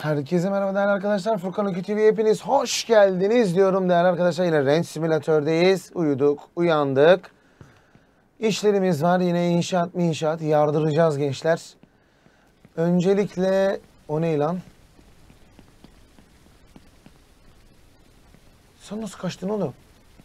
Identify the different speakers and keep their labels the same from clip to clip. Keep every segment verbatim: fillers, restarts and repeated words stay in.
Speaker 1: Herkese merhaba değerli arkadaşlar. Furkan Öykü T V'ye hepiniz hoş geldiniz diyorum değerli arkadaşlar. Yine Ranch Simülatör'deyiz. Uyuduk, uyandık. İşlerimiz var. Yine inşaat mı inşaat. Yardıracağız gençler. Öncelikle o ne lan? Sen nasıl kaçtın oğlum?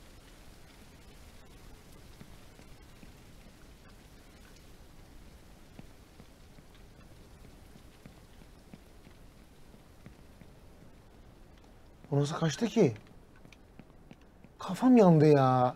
Speaker 1: O nasıl kaçtı ki? Kafam yandı ya.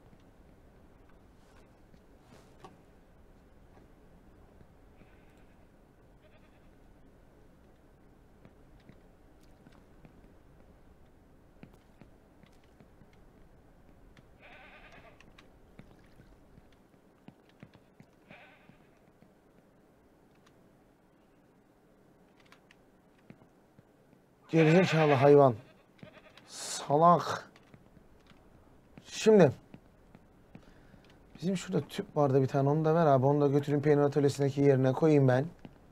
Speaker 1: Gerizekalı hayvan. Salak. Şimdi. Bizim şurada tüp vardı bir tane. Onu da ver abi. Onu da götürün peynir atölyesindeki yerine koyayım ben.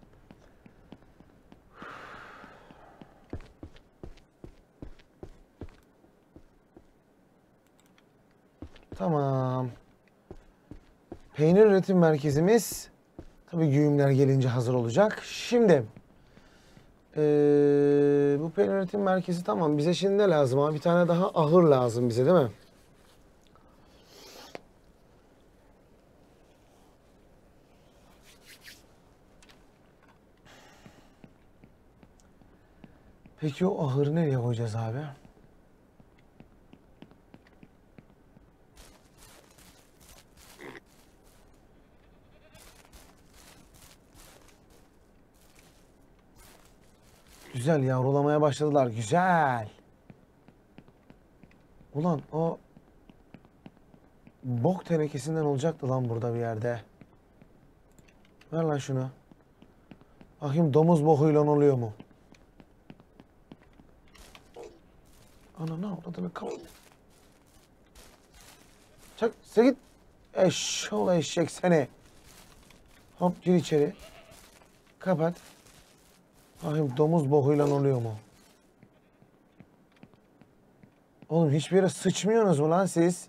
Speaker 1: Tamam. Peynir üretim merkezimiz tabii güğümler gelince hazır olacak. Şimdi ee, bu peynir üretim merkezi tamam. Bize şimdi ne lazım abi? Bir tane daha ahır lazım bize değil mi? Peki o ahırı nereye koyacağız abi? Güzel yavrulamaya başladılar. Güzel. Ulan o bok tenekesinden olacaktı lan burada bir yerde. Ver lan şunu. Bakayım domuz bokuyla oluyor mu? Ana ne avradını kal. Çak sen git. Eşşoğlu eşek seni. Hop gir içeri. Kapat. Bakayım domuz bokuyla oluyor mu? Oğlum hiçbir yere sıçmıyorsunuz mu lan siz?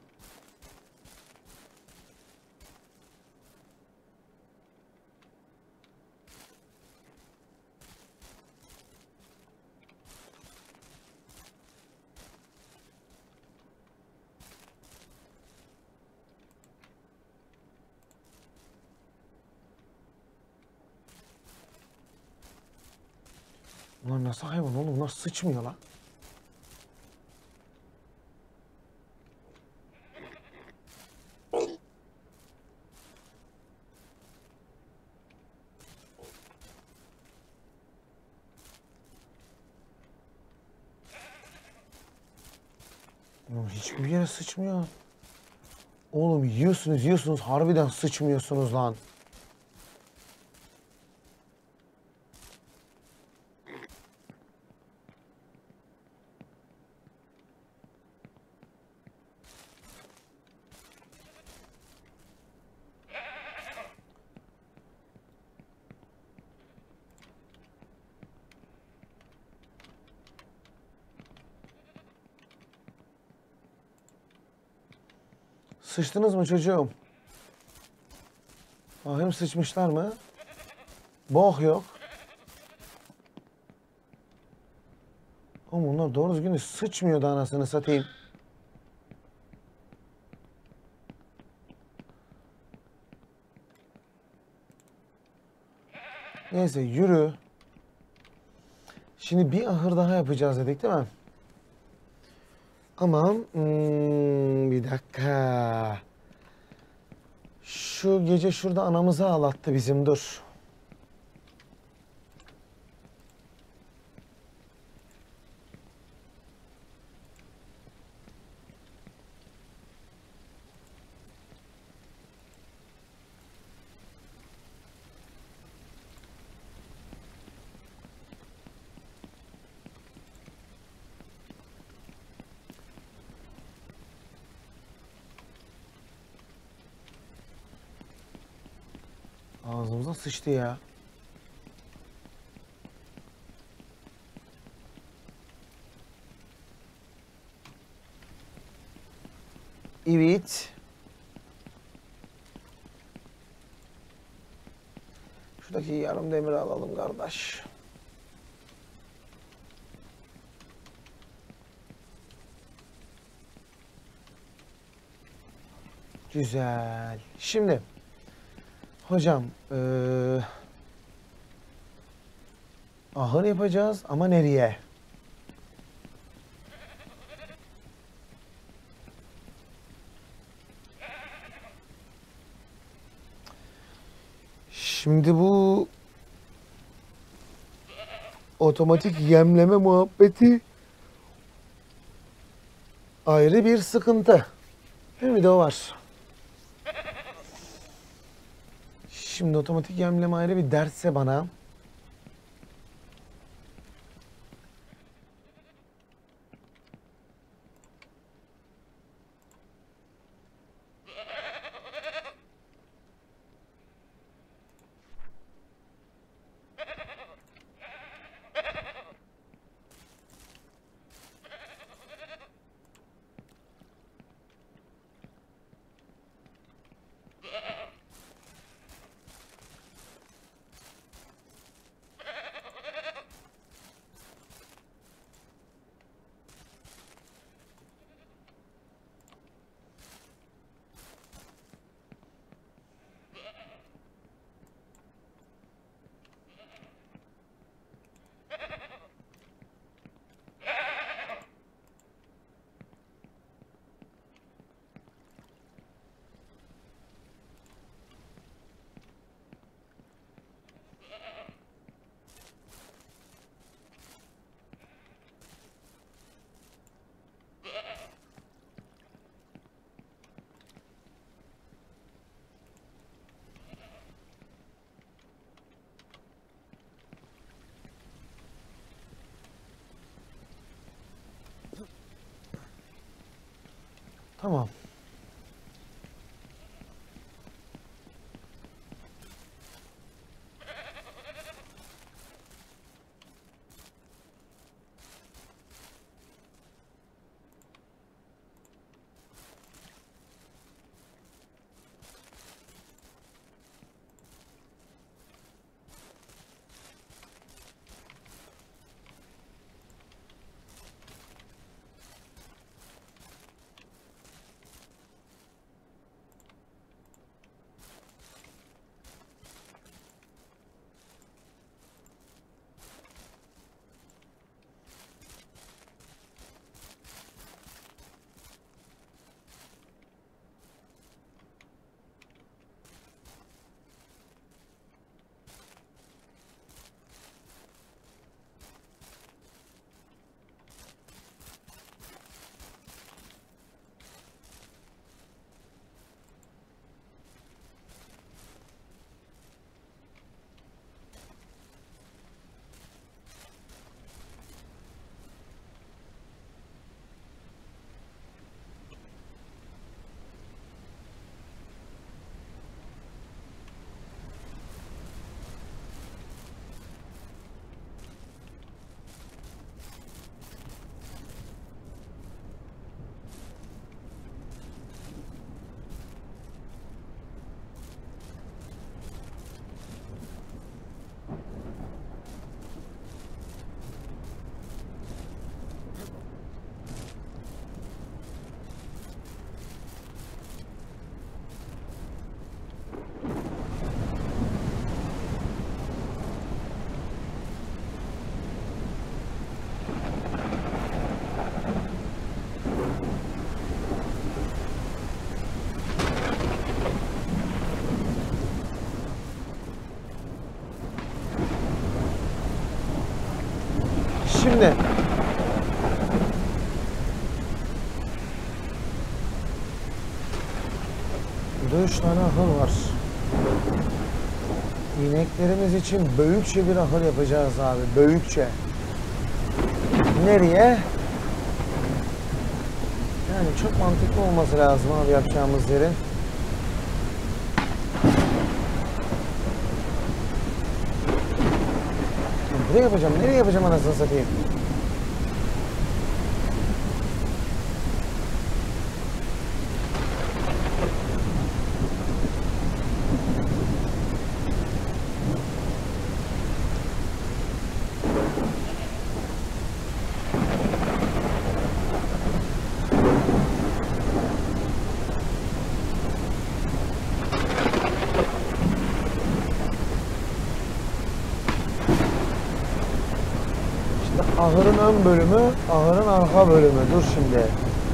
Speaker 1: Ulan nasıl hayvan oğlum? Nasıl sıçmıyor lan? Oğlum hiçbir yere sıçmıyor. Oğlum yiyorsunuz yiyorsunuz harbiden sıçmıyorsunuz lan. Sıçtınız mı çocuğum? Bakayım sıçmışlar mı? Bok yok. Oğlum bunlar doğru düzgün sıçmıyordu anasını satayım. Neyse yürü. Şimdi bir ahır daha yapacağız dedik değil mi? Ama hmm, bir dakika. Şu gece şurada anamızı ağlattı bizim dur. Ağzımıza sıçtı ya. Evet. Şuradaki yarım demir alalım kardeş. Güzel. Şimdi hocam ee, ahır yapacağız ama nereye? Şimdi bu otomatik yemleme muhabbeti ayrı bir sıkıntı. Bir de o var. Şimdi otomatik yemleme ayrı bir dertse bana. Tamam. Şimdi burada üç tane ahır var. İneklerimiz için büyükçe bir ahır yapacağız abi. Büyükçe. Nereye? Yani çok mantıklı olması lazım abi yapacağımız yerin. Buraya yapacağım. Nereye yapacağım anasını satayım? Ahırın ön bölümü, ahırın arka bölümü. Dur şimdi.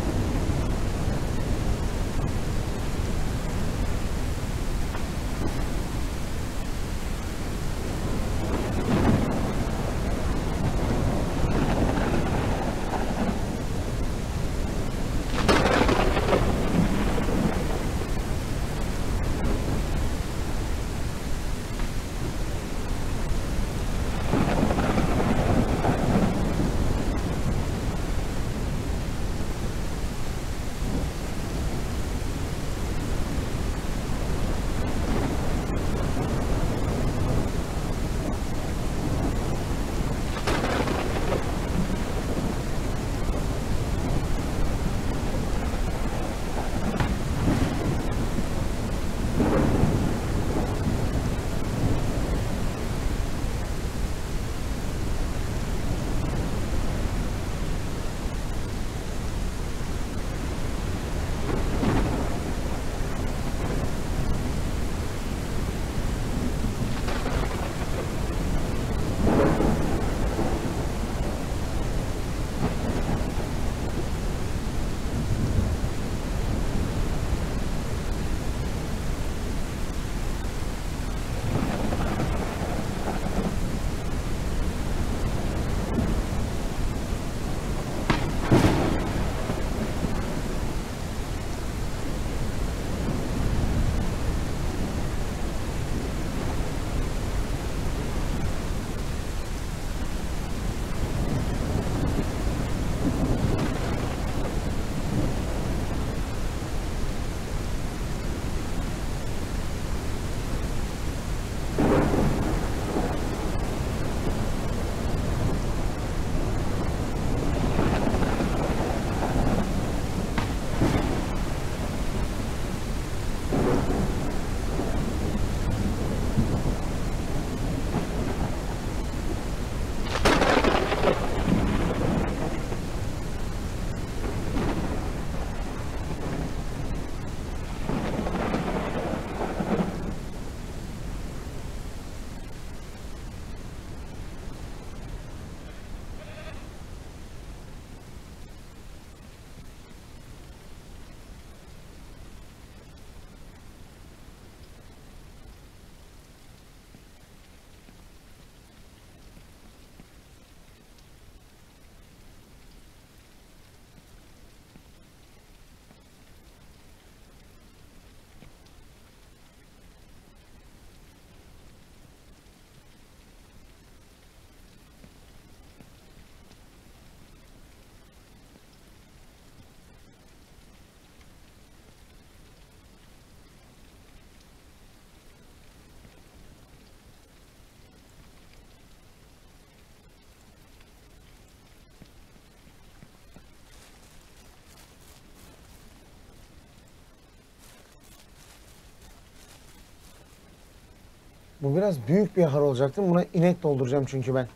Speaker 1: Bu biraz büyük bir ahır olacaktı. Buna inek dolduracağım çünkü ben.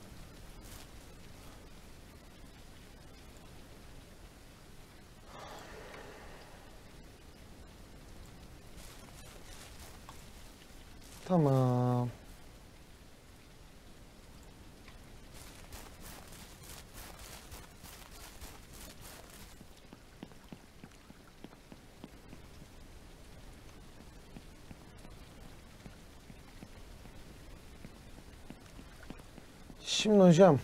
Speaker 1: Tamam. Şimdi hocam,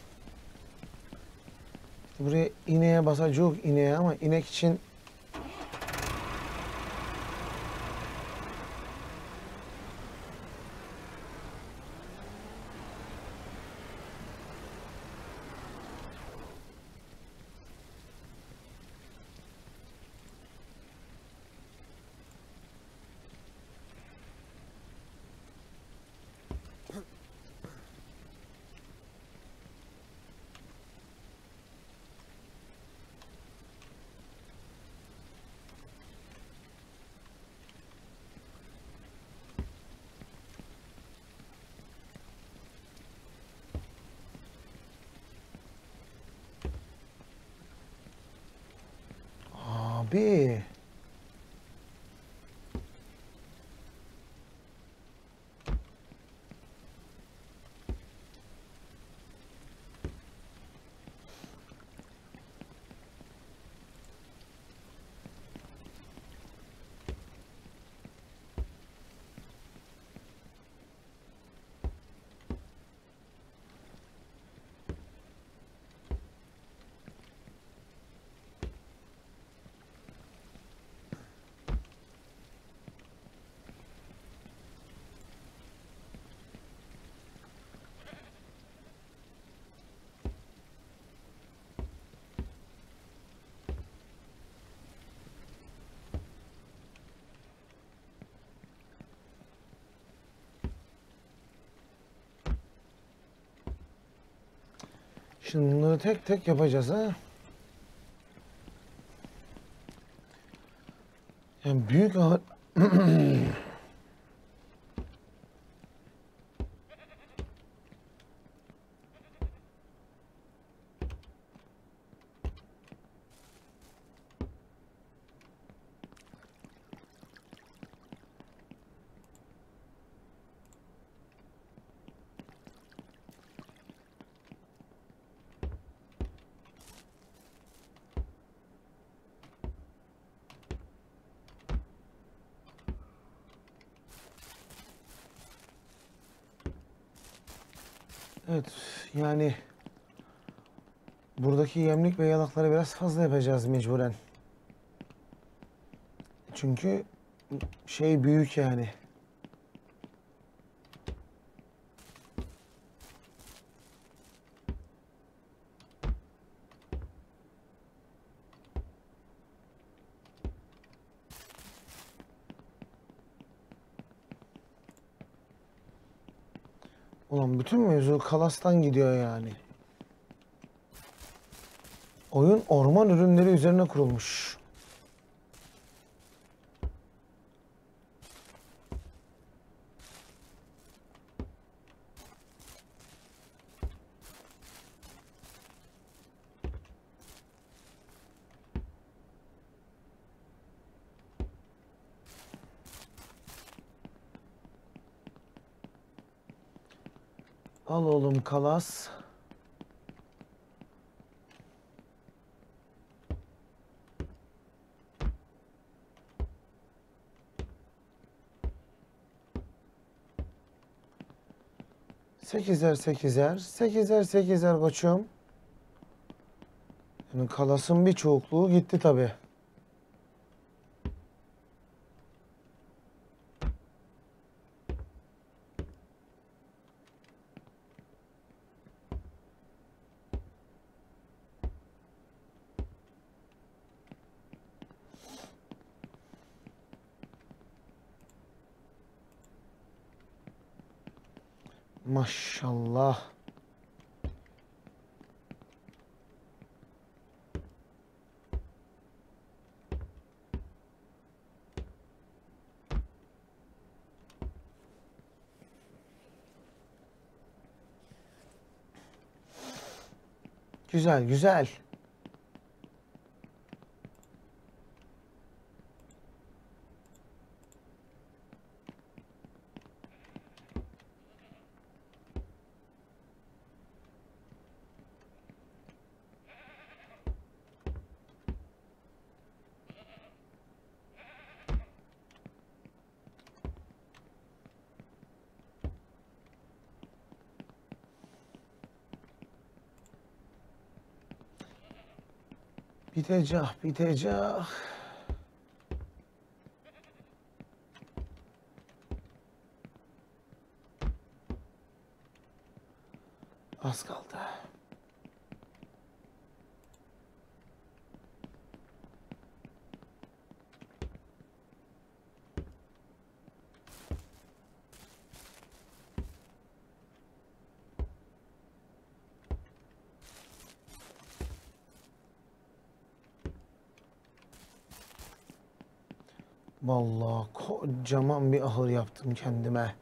Speaker 1: buraya ineğe basacağız ineğe ama inek için abi Şimdi bunları tek tek yapacağız ha. Yani büyük ağır... Evet, yani buradaki yemlik ve yalakları biraz fazla yapacağız mecburen. Çünkü şey büyük yani. Ulan bütün mevzu kalastan gidiyor yani. Oyun orman ürünleri üzerine kurulmuş. Al oğlum kalas. Sekizer sekizer. Sekizer sekizer koçum. Yani kalasın bir çoğukluğu gitti tabi. Maşallah. Güzel güzel. Bitecek, bitecek. Az kaldı. Vallahi kocaman bir ahır yaptım kendime.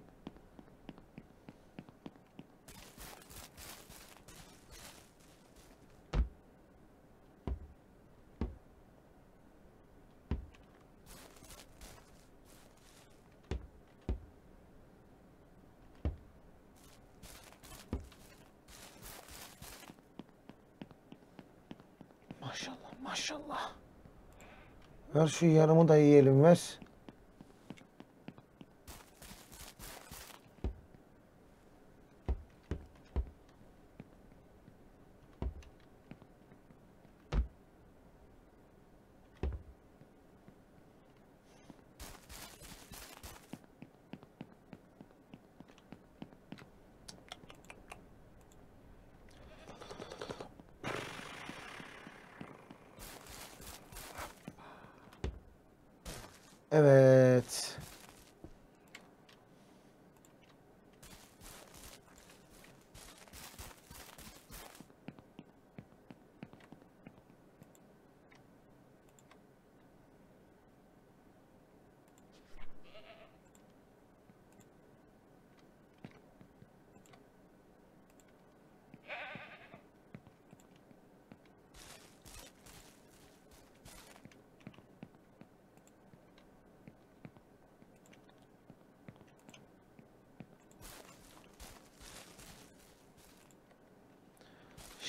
Speaker 1: Maşallah maşallah. Ver şu yarımı da yiyelim ver. Evet.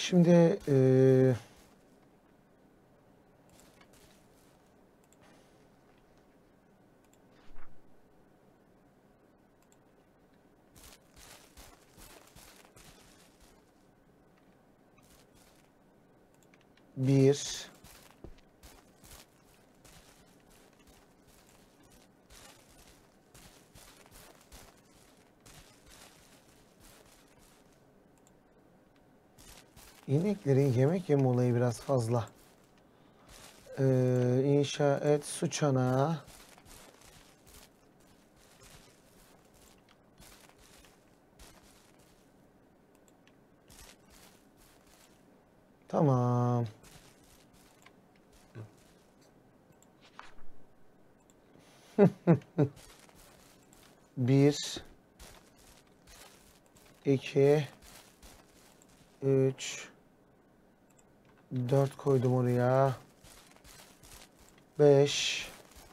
Speaker 1: Şimdi eee bir ineklerin yemek yeme olayı biraz fazla. Ee, inşa et su çanağı. Tamam. Bir, iki, üç, dört koydum oraya. Beş.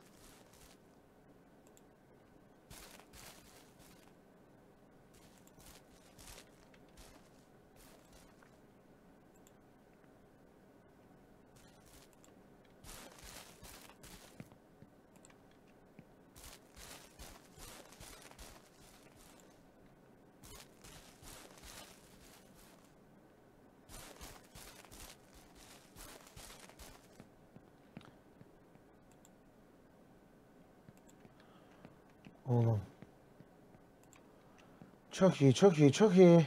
Speaker 1: Oğlum. Çok iyi, çok iyi, çok iyi.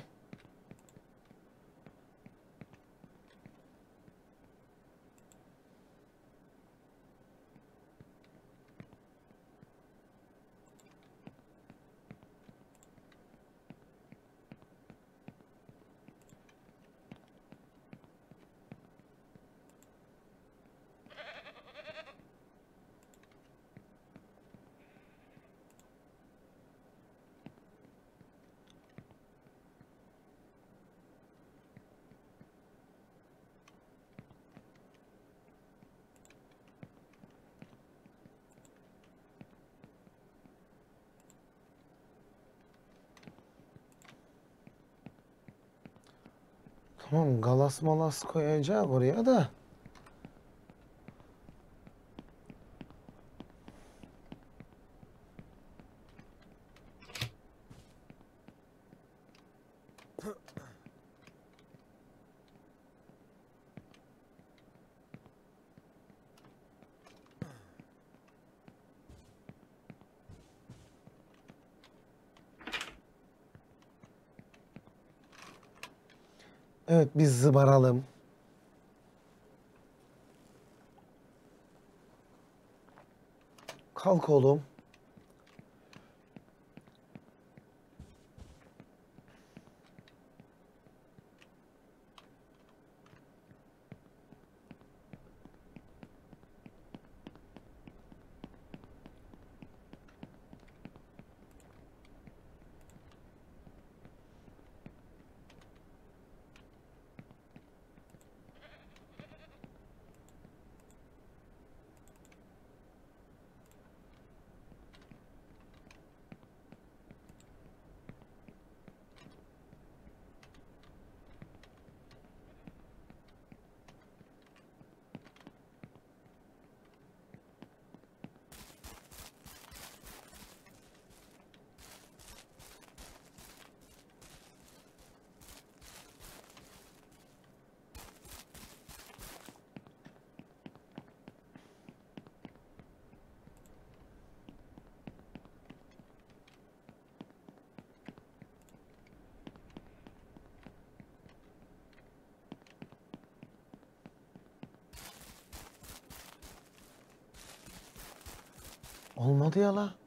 Speaker 1: Tamam, galas malas koyacak oraya da. Evet, biz zıbaralım. Kalk oğlum. Olmadı ya la.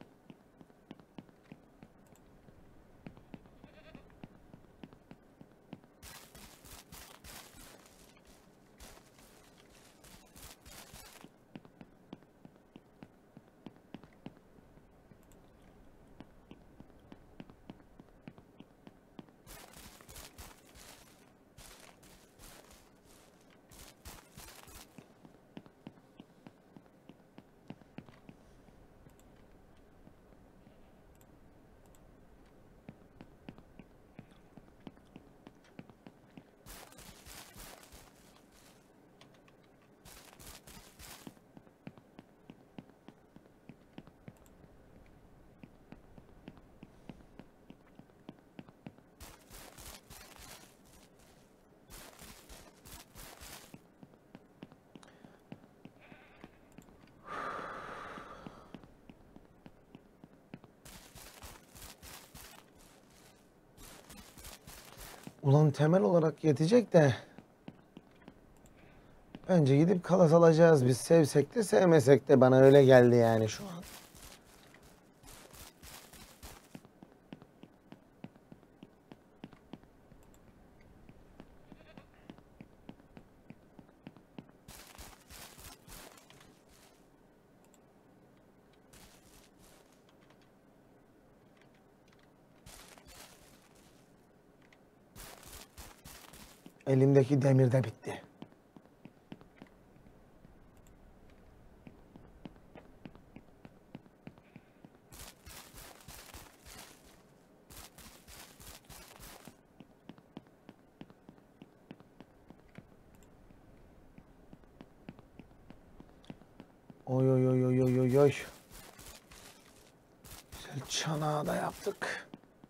Speaker 1: Ulan temel olarak yetecek de bence gidip kalas alacağız biz, sevsek de sevmesek de, bana öyle geldi yani şu an. Elimdeki demir de bitti. Oy oy oy oy oy oy oy. Güzel çanağı da yaptık.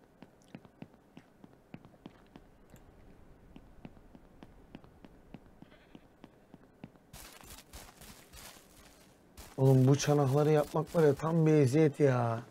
Speaker 1: Oğlum bu çanakları yapmak var ya, tam bir eziyet ya.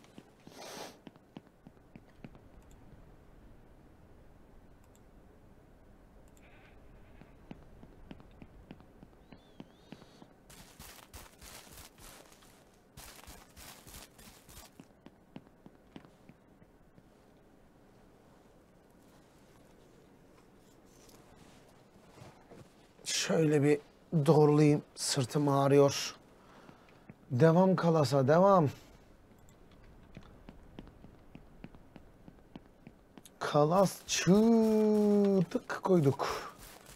Speaker 1: Şöyle bir doğrulayayım. Sırtım ağrıyor. Devam kalasa, devam. Kalas çıtık koyduk.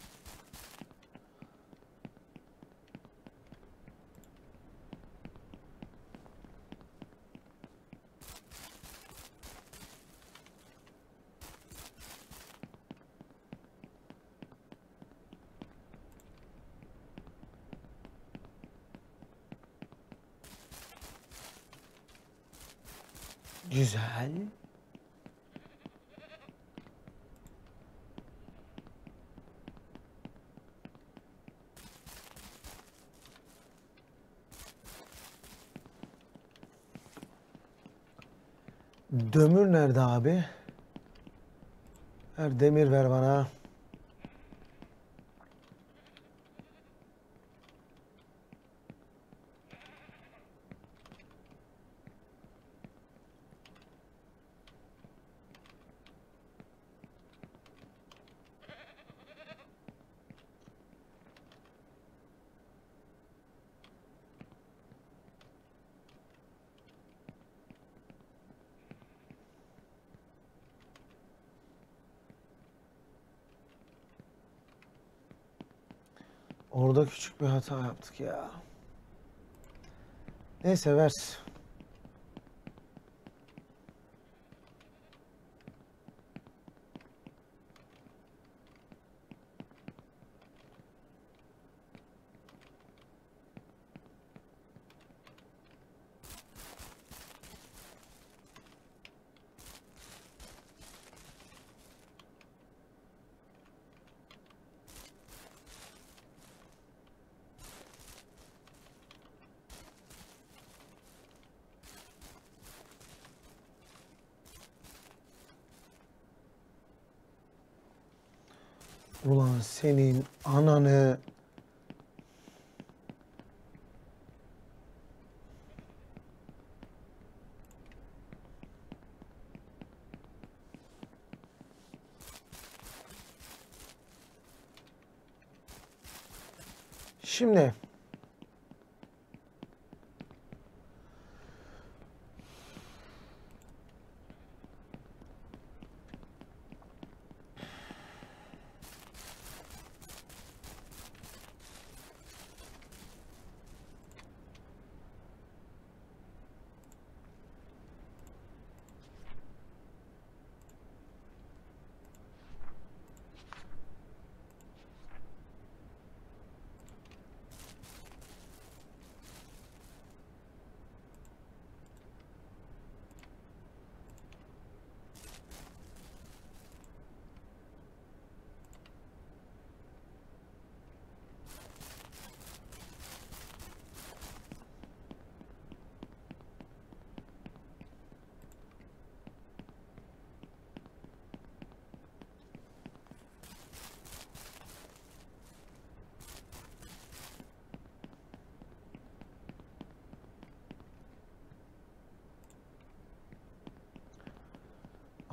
Speaker 1: Güzel. Dömür nerede abi? Her demir ver bana. Orada küçük bir hata yaptık ya. Neyse ver. Ulan senin ananı. Şimdi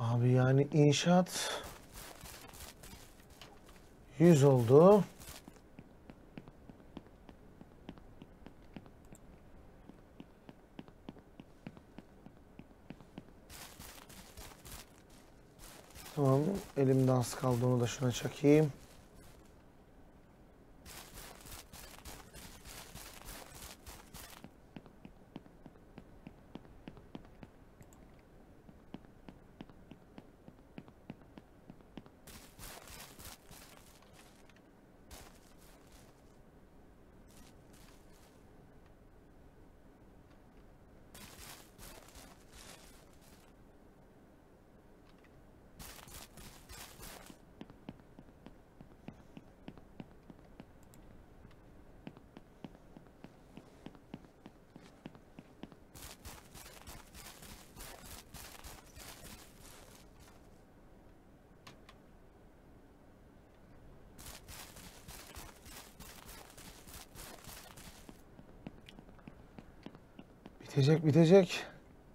Speaker 1: Abi yani inşaat yüz oldu. Tamam, elimde az kaldı, onu da şuna çakayım. Bitecek, bitecek.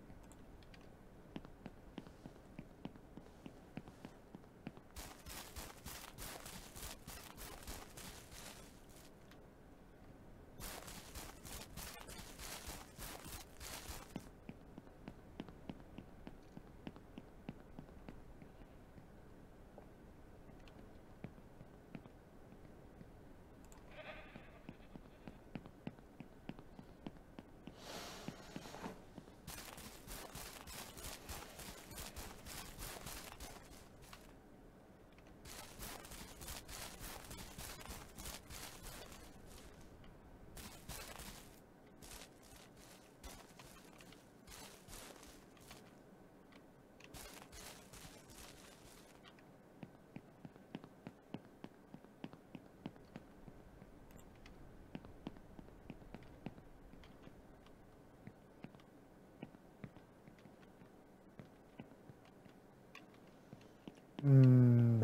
Speaker 1: Hmm.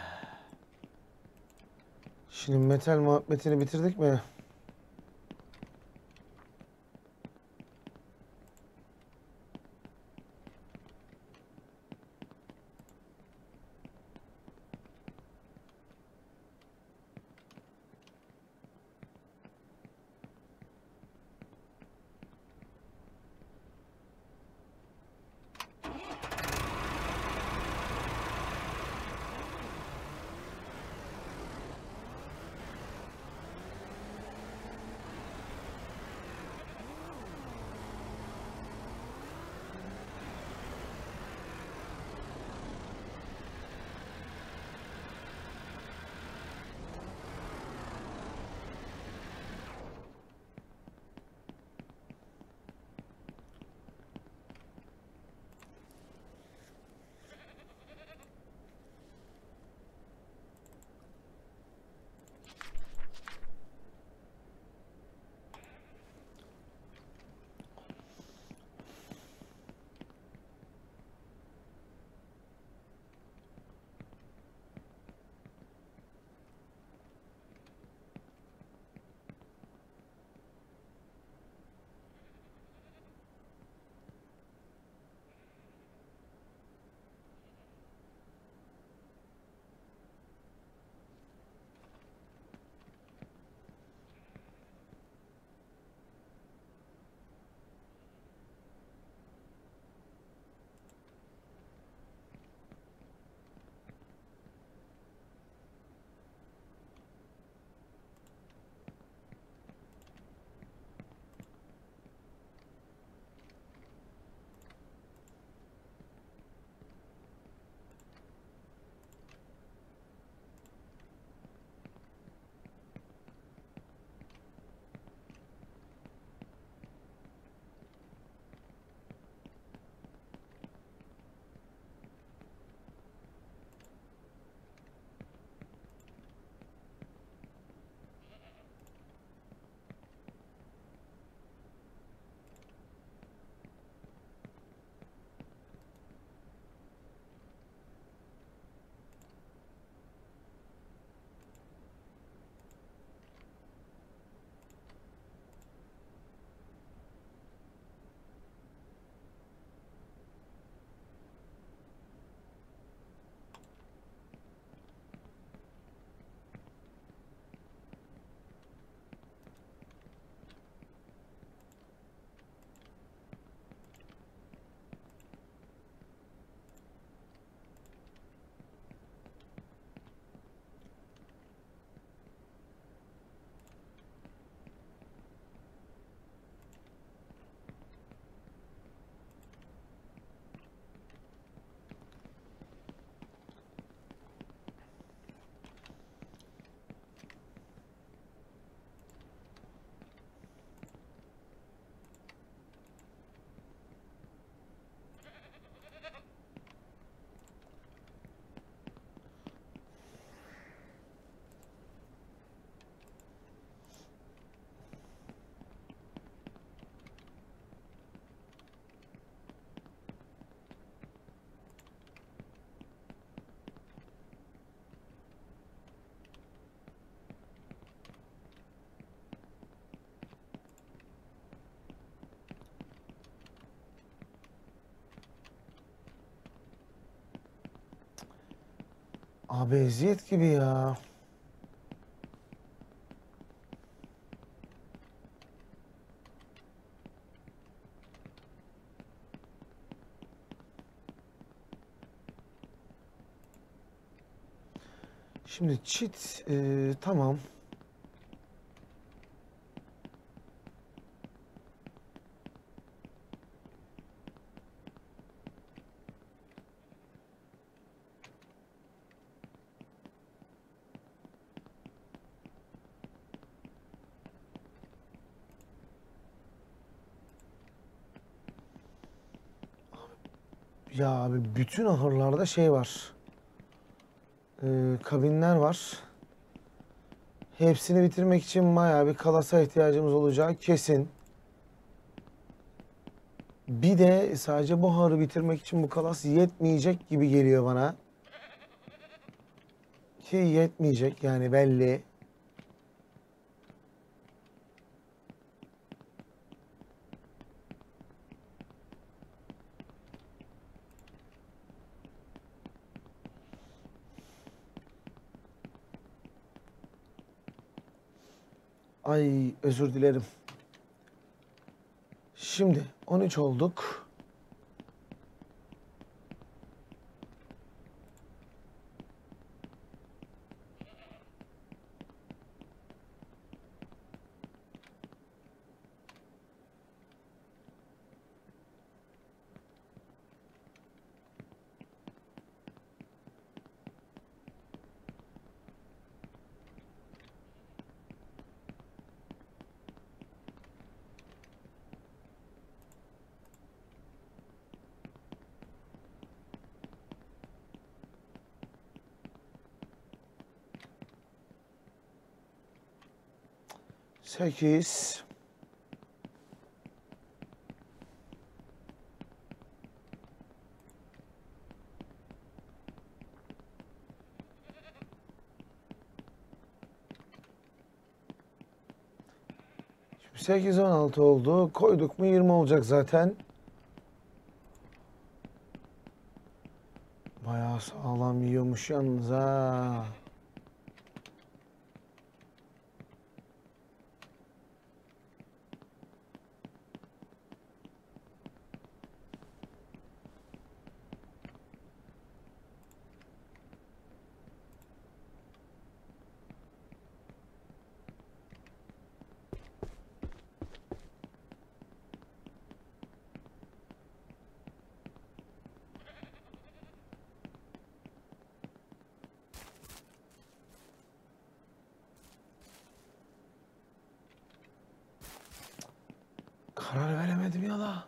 Speaker 1: Şimdi metal muhabbetini bitirdik mi? Abi eziyet gibi ya. Şimdi cheat e, tamam. Ya abi bütün ahırlarda şey var. Ee, kabinler var. Hepsini bitirmek için bayağı bir kalasa ihtiyacımız olacağı kesin. Bir de sadece bu ahırı bitirmek için bu kalas yetmeyecek gibi geliyor bana. Ki yetmeyecek yani belli. Ay özür dilerim. Şimdi on üç olduk. sekiz. sekiz on altı oldu. Koyduk mu yirmi olacak zaten. Bayağı sağlam yiyormuş yalnız ha. Karar veremedim ya da.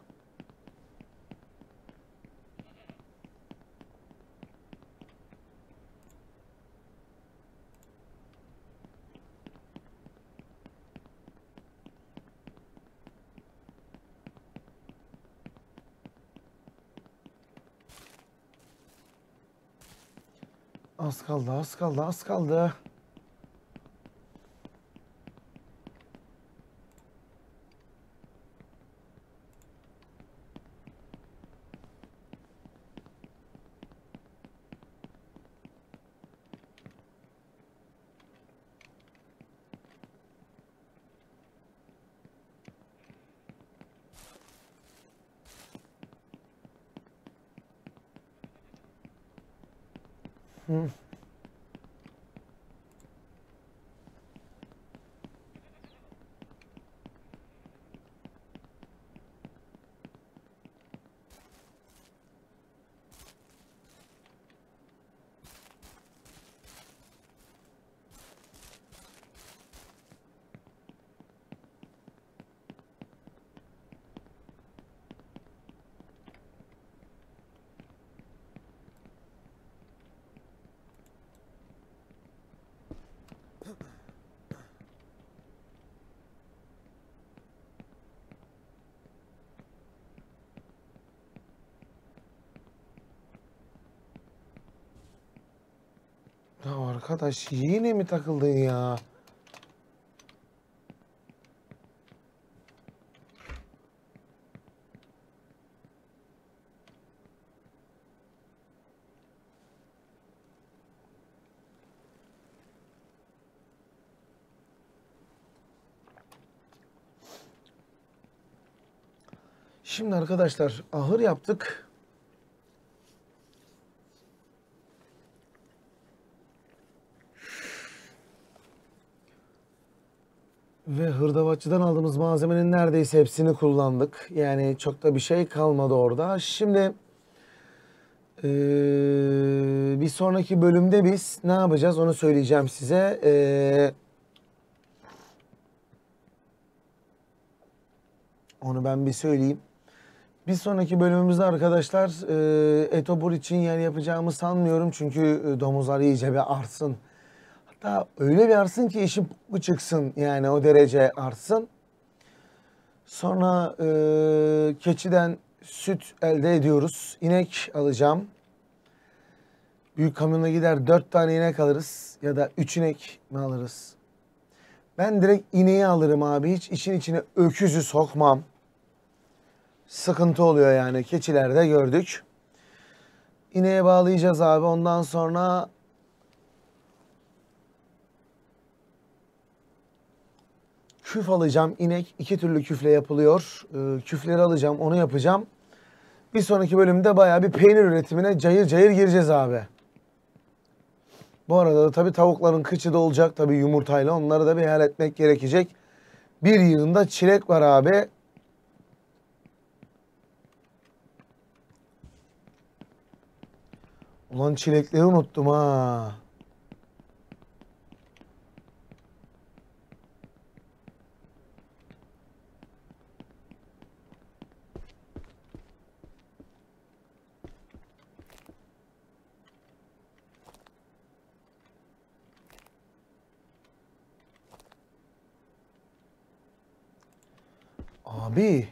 Speaker 1: Az kaldı, az kaldı, az kaldı. Hı. Ya arkadaş yine mi takıldın ya? Şimdi arkadaşlar ahır yaptık. Ve hırdavatçıdan aldığımız malzemenin neredeyse hepsini kullandık. Yani çok da bir şey kalmadı orada. Şimdi ee, bir sonraki bölümde biz ne yapacağız onu söyleyeceğim size. Ee, onu ben bir söyleyeyim. Bir sonraki bölümümüzde arkadaşlar e, etobur için yer yapacağımı sanmıyorum. Çünkü e, domuzlar iyice bir artsın. Hatta öyle bir artsın ki işin bu çıksın. Yani o derece artsın. Sonra e, keçiden süt elde ediyoruz. İnek alacağım. Büyük kamyonla gider dört tane inek alırız. Ya da üç inek mi alırız? Ben direkt ineği alırım abi. Hiç işin içine öküzü sokmam. Sıkıntı oluyor yani. Keçilerde gördük. İneğe bağlayacağız abi. Ondan sonra küf alacağım. İnek iki türlü küfle yapılıyor. Ee, küfleri alacağım. Onu yapacağım. Bir sonraki bölümde bayağı bir peynir üretimine cayır cayır gireceğiz abi. Bu arada da tabii tavukların kıçı da olacak. Tabii yumurtayla onları da bir halletmek gerekecek. Bir yığında çilek var abi. Ulan çilekleri unuttum ha. Abi.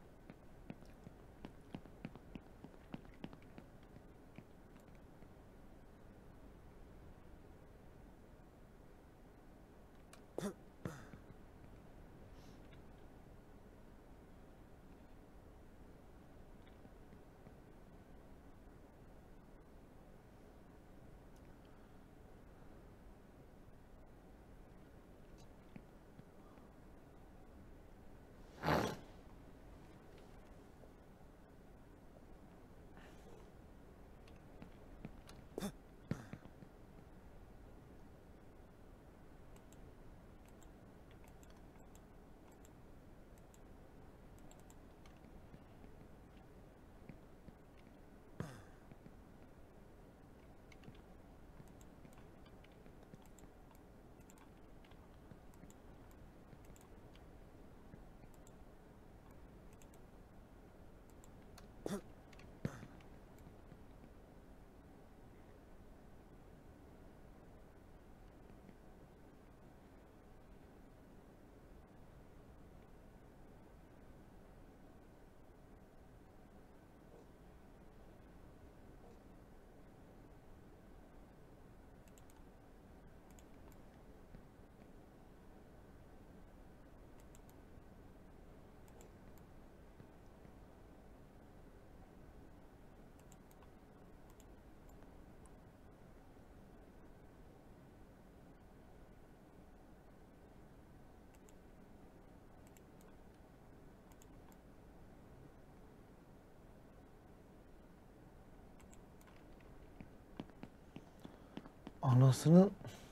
Speaker 1: Anasının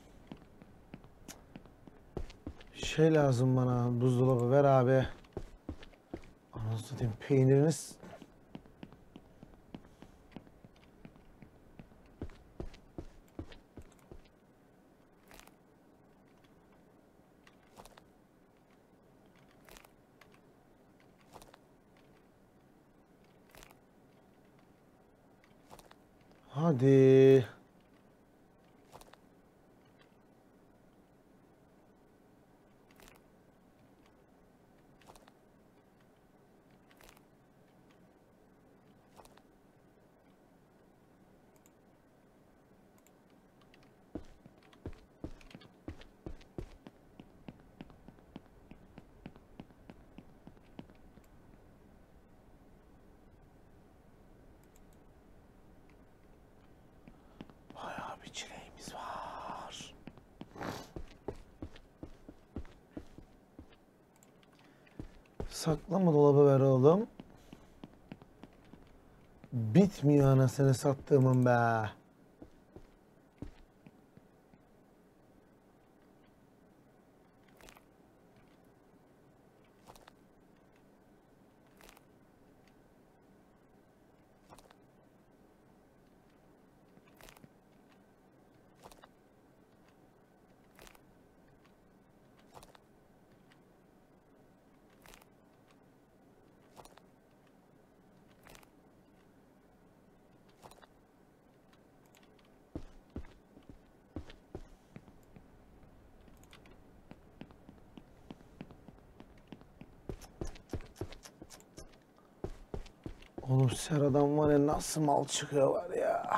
Speaker 1: şey lazım bana, buzdolabı ver abi. Anasını satayım, peyniriniz. Hadi. Bayağı bir çileğimiz var. Saklama dolaba ver oğlum. bitmiyor anasını sattığımın be. Oğlum Sera'dan var ya nasıl mal çıkıyor var ya.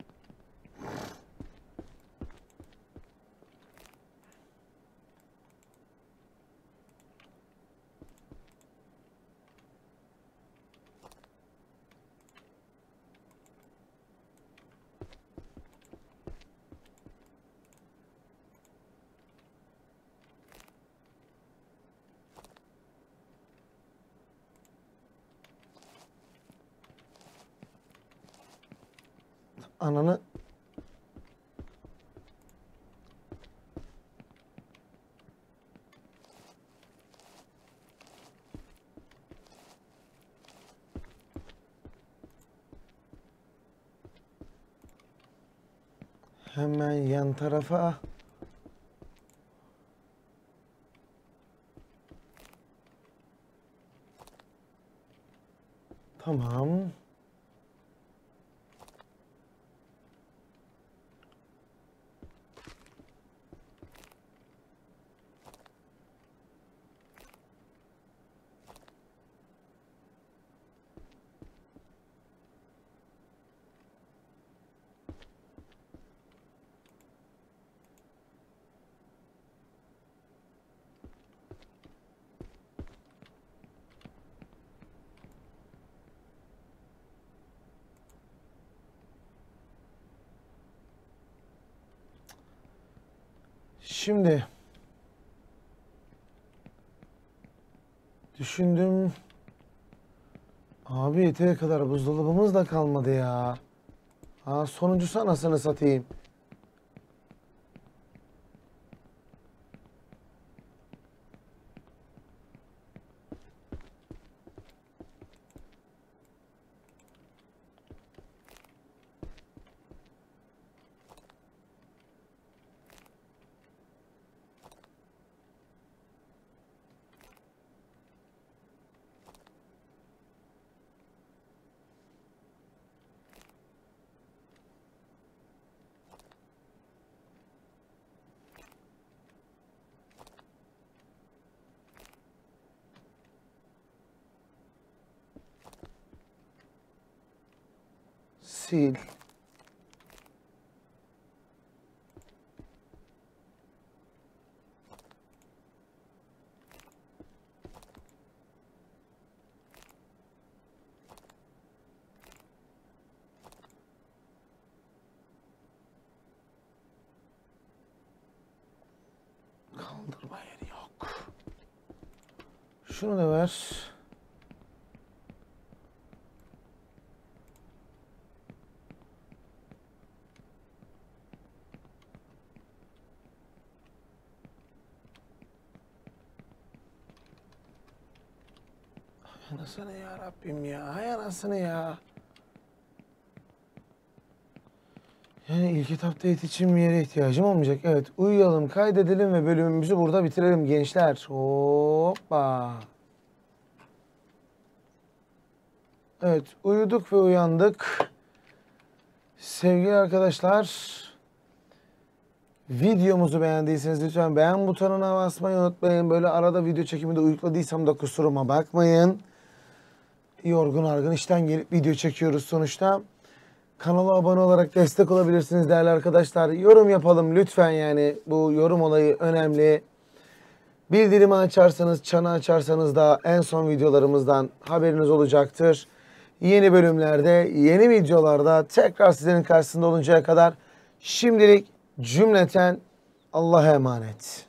Speaker 1: Ananı hemen yan tarafa. Tamam. Şimdi düşündüm. Abi yeteri kadar buzdolabımız da kalmadı ya. Ha, sonuncusu anasını satayım. Sil. Kaldırma yeri yok. Şunu da ver. Hay anasını ya Rabbim ya. Hay anasını ya. Yani ilk etapta et için bir yere ihtiyacım olmayacak. Evet, uyuyalım, kaydedelim ve bölümümüzü burada bitirelim gençler. Hoppa. Evet, uyuduk ve uyandık. Sevgili arkadaşlar, videomuzu beğendiyseniz lütfen beğen butonuna basmayı unutmayın. Böyle arada video çekiminde uyukladıysam da kusuruma bakmayın. Yorgun argın işten gelip video çekiyoruz sonuçta. Kanala abone olarak destek olabilirsiniz değerli arkadaşlar. Yorum yapalım lütfen yani. Bu yorum olayı önemli. Bildirimi açarsanız, çanı açarsanız da en son videolarımızdan haberiniz olacaktır. Yeni bölümlerde, yeni videolarda tekrar sizlerin karşısında oluncaya kadar şimdilik cümleten Allah'a emanet.